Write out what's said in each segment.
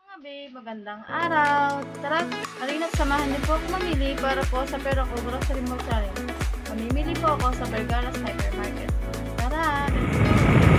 Mga babe, magandang araw. Tara, halina't samahan niyo po ako mamili para po sa Perong Grocery Mall Challenge. Mamimili po ako sa Vergara's Hypermarket. Tara, let's go!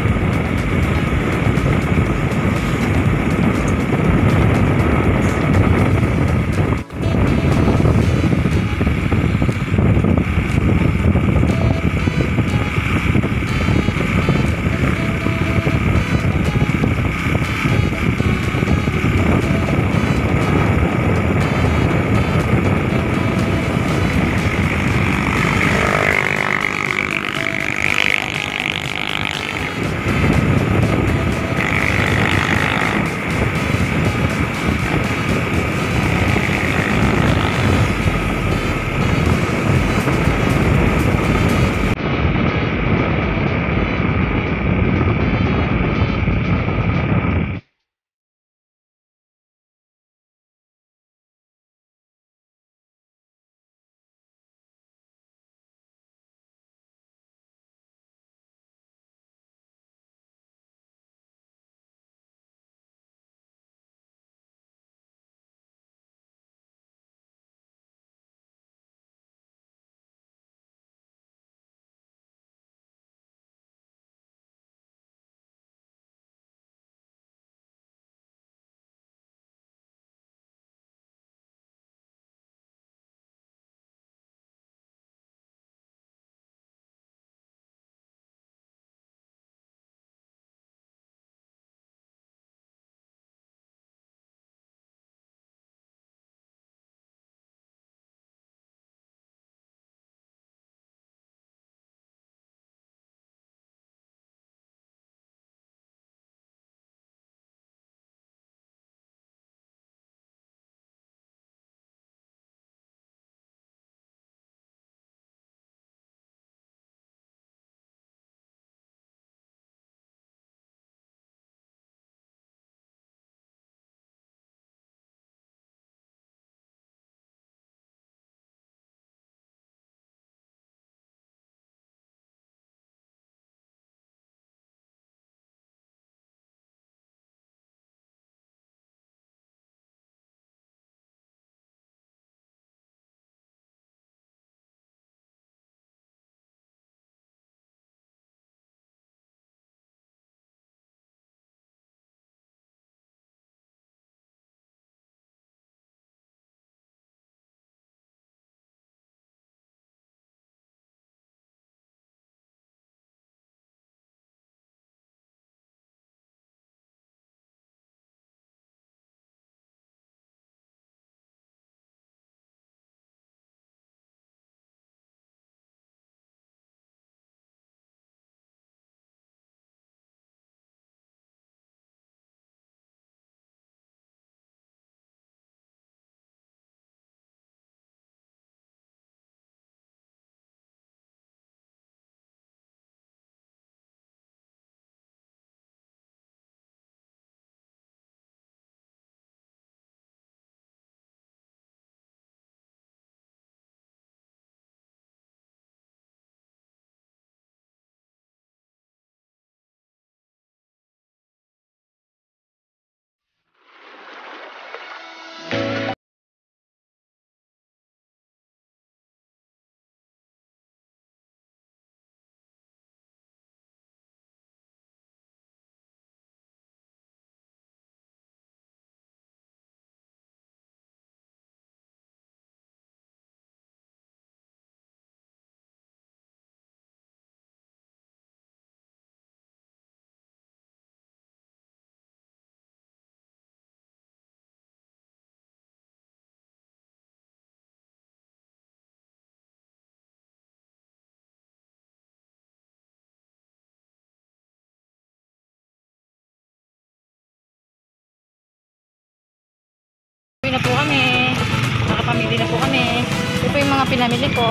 Uwi na po kami. Nakapamili na po kami. Ito po yung mga pinamili ko.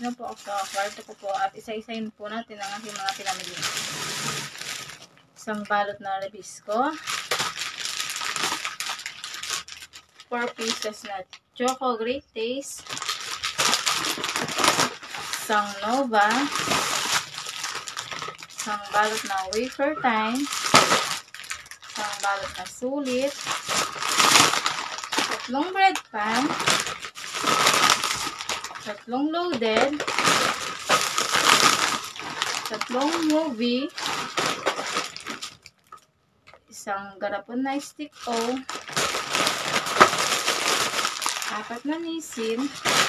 na po ako sa kwarto ko po at isa-isayin po natin ang aking mga pinamili. Isang balot na Nabisco. 4 pieces na Choco Great Taste. Isang Nova. Isang balot na Wafer Time. Isang balot na Sulit. 3 bread pan. 3 loaded. 3 movie. Isang garapon na stick o. 4 na Nissin.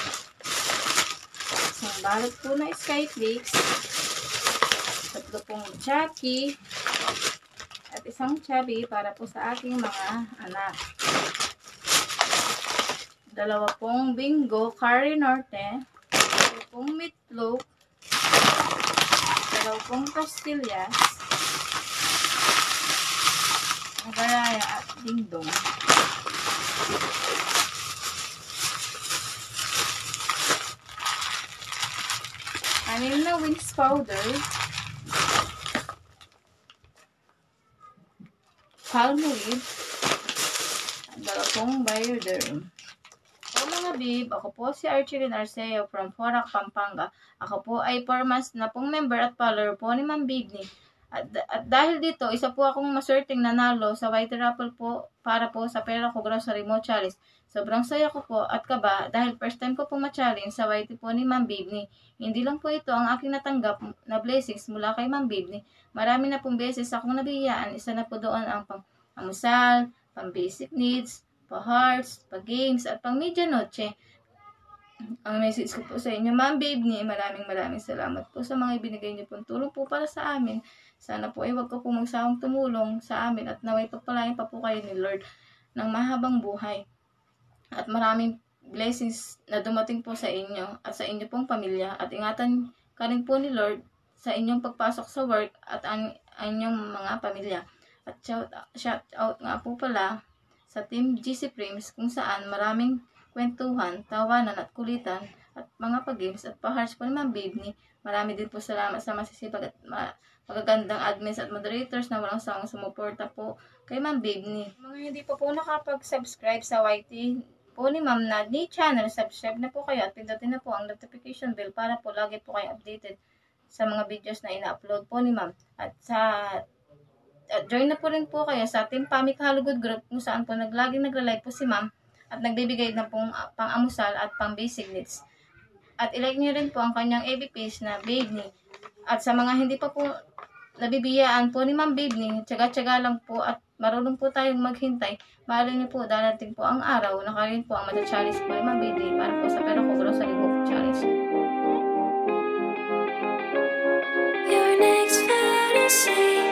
Isang balot po na Skyflakes. 3 pong Chucky. At isang Chubby para po sa aking mga anak. 2 pong Bingo Curry Norte. 2 pong Meatloaf. 2 pong Pastillas. Magaraya at Dingdong. Anim na Wings powder. Palmolive. At 2 pong Bioderm. So mga babe, ako po si Archelin Arceo from Porac, Pampanga. Ako po ay 4 months na pong member at follower po ni Ma'am Bigni. At dahil dito, isa po akong maswerteng nanalo sa White Raffle po para po sa pera ko grocery mo challenge. Sobrang saya ko po at kaba dahil first time ko pong ma-challenge sa White po ni Ma'am Bigni. Hindi lang po ito ang aking natanggap na blessings mula kay Ma'am Bigni. Marami na pong beses akong nabiyaan. Isa na po doon ang pang-amusal, pang-basic needs, pa-hearts, pa-games, at pang-media noche. Ang message ko po sa inyo, Ma'am Bigni, maraming salamat po sa mga ibinigay niyo pong tulong po para sa amin. Sana po ay wag ko po magsawang tumulong sa amin at naway pagpalain pa po kayo ni Lord ng mahabang buhay. At maraming blessings na dumating po sa inyo at sa inyo pong pamilya. At ingatan ka rin po ni Lord sa inyong pagpasok sa work at ang inyong mga pamilya. At shout out nga po pala sa Team GC Frames kung saan maraming kwentuhan, tawanan at kulitan at mga pag-games at pa-hearts po ni Ma'am Bigni. Marami din po salamat sa masisipag at magagandang admins at moderators na walang sawang sumuporta po kay Ma'am Bigni. Mga hindi pa po nakapag-subscribe sa YT po ni Ma'am Nadni channel, subscribe na po kayo at pindutin na po ang notification bell para po lagi po kayo updated sa mga videos na ina-upload po ni Ma'am. At join na po rin po kayo sa Team Pamik Halugod Group kung saan po laging nagla-live po si Ma'am at nagbibigay na pong pang-amusal at pang-basic needs. At ilike niyo rin po ang kanyang FB page na Bigni. At sa mga hindi pa po nabibiyaan po ni Ma'am Bigni, tsaga-tsaga lang po at marunong po tayong maghintay. Mahalo niyo po, darating po ang araw na kayo po ang mata-challenge po ni Ma'am Bigni para po sa Pero Ko Grocery Book Challenge. Your next fantasy.